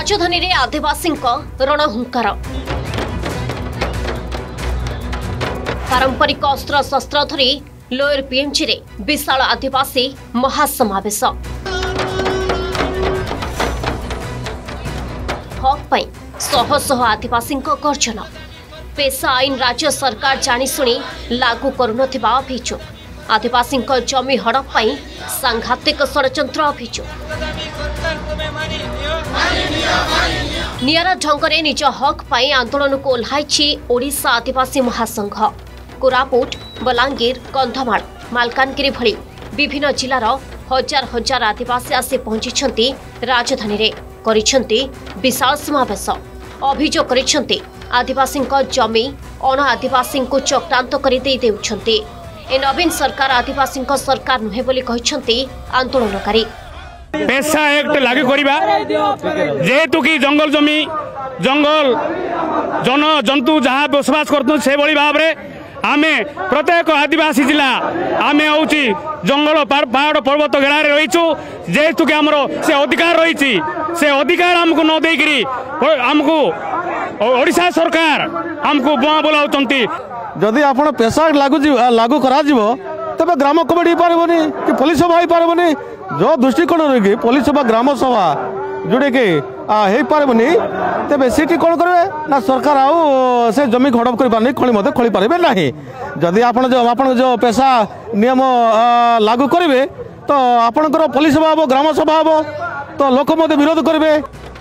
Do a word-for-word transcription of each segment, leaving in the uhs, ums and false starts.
राजधानी रे आदिवासी रणहुंकार पारंपरिक अस्त्र शस्त्र धरी लोयर पीएमजी रे विशाल आदिवासी महासमावेश हक पई शह शह आदिवासी गर्जन पेशा आईन राज्य सरकार जानिशुणी लागू करुनथिबा अभियोग आदिवासी जमी हड़प पई सांघातिक षड़यंत्र अभियोग नियारा ढंगरे निज हक पई आंदोलन को ओह्लाइछि ओडिशा आदिवासी महासंघ कोरापुट बलांगीर कंधमाल मालकानगिरी भली विभिन्न जिलार हजार हजार आदिवासी आसी पहुंची राजधानी रे करिसेंती विशाल समावेश अभियोग करिसेंती आदिवासी जमी अण आदिवासी को चक्रांत कर देउछंती ए नवीन सरकार आदिवासी सरकार नुहे बोली कहिसेंती आंदोलनकारी पेशा एक्ट लागू करिबा जेहेतु कि जंगल जमी जंगल जन जंतु जहाँ बसवास करतु से भली भाव रे आमे प्रत्येक आदिवासी जिला आमे होची जंगल पहाड़ पर्वत घेरारे रहीचु जेहेतु कि हमरो से अधिकार रही से अधिकार हमको न देकरी हमको ओडिशा सरकार हमको बुआ बोलाउचंती जदि आपण पेशा लागू लागू करा जीवो तबे ग्राम कमिटी पारबनी कि पुलिस सभा हो पारबनी जो दृष्टिकोण रही पुलिस सभा ग्राम सभा जोड़े कि हो पारबनी तेरे सीटी कौन करेंगे ना सरकार आउ से जमी हड़प कर पारे खी मत खोली पारे ना जदि आप जो आप जो पेशा नियम लागू करेंगे तो आपणकर पुलिस सभा हम ग्राम सभा हम तो लोक मत विरोध करेंगे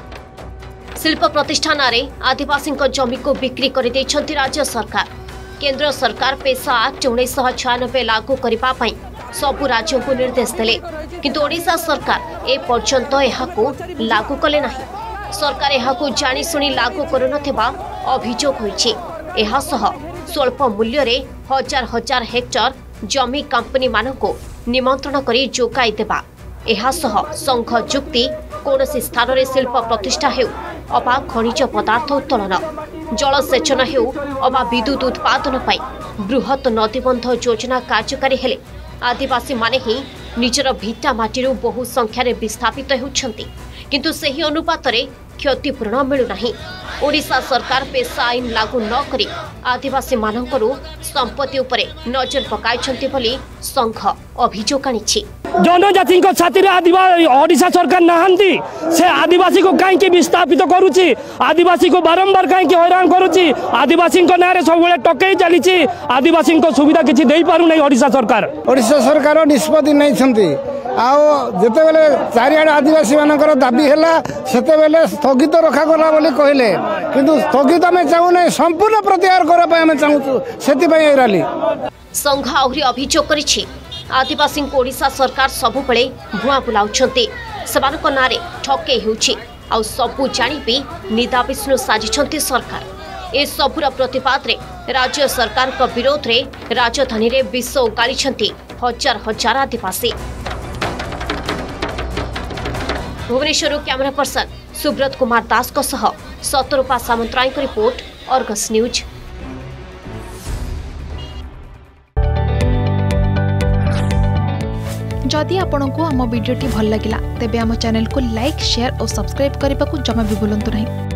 शिल्प प्रतिष्ठान आदिवासी जमी को बिक्री कर राज्य सरकार केंद्र सरकार पेशा एक्ट उन्नीस छियानबे लागू करने सबु राज्यों को निर्देश देले किंतु ओडिशा सरकार ए पर्यंत एहाकू लागू कले नाही सरकार एहाकू जानी सुनी लागू करुनथिबा अभियोग होईछि एहा सह स्वल्प मूल्य रे हजार हजार हेक्टर जमी कंपनी मानको निमंत्रण करी जोगाई देबा एहा सह संघ जुक्ति कोनोसी स्थान रे शिल्प प्रतिष्ठा हेउ अबा खनिज पदार्थ उत्तोलन जलसेचन हेउ अबा विद्युत उत्पादन पाई बृहत नदीबंध योजना कार्यकारी हेले आदिवासी माने ही निजर भिटा माटी बहु संख्यार विस्थापित होउछंती किंतु सही अनुपात रे क्षतिपूरण मिलुना ओडिशा सरकार पेशा आईन लागू न करी आदिवासी मानकरू संपत्ति उपरे नजर पकाइछंती बोली संघ अभियोग आनिछि जनजाति छाती आदिवासी ओडिशा सरकार नहांती से आदिवासी को कहीं विस्थापित करुच्ची आदिवासी को बारंबार कहीं हैरान करुच्ची आदिवासी ना सब टकई चली आदिवासी को सुविधा किसी दे पारु नहीं ओडिशा सरकार ओडिशा सरकार निष्पत्ति नहीं आते बेले चारिआड आदिवासी मानकर दाबी है से स्थगित रखागला कहले किंतु स्थगित आम चाहूना संपूर्ण प्रत्याहार करने चाहूँ से रैली संघ आहरी अभियोग करिछि आदिवासी ओडिशा सरकार सबुबले भुआ बुलाउछंती सेमानक नारे ठके हेउछि आ सबु जानि भी निदा विष्णु साजिछंती सरकार ए सबुर प्रतिपाद रे राज्य सरकार को विरोध रे राजधानी रे विष उगालिछंती हजार हजार आदिवासी भुवनेश्वर कैमरा पर्सन सुब्रत कुमार दास को सह सतरूपा सामंतराय को रिपोर्ट अर्गस न्यूज। जदि आपंक आम भिडी भल लगा तेब आम चैनल को लाइक शेयर और सब्सक्राइब करने को जमा भी भूलु नहीं।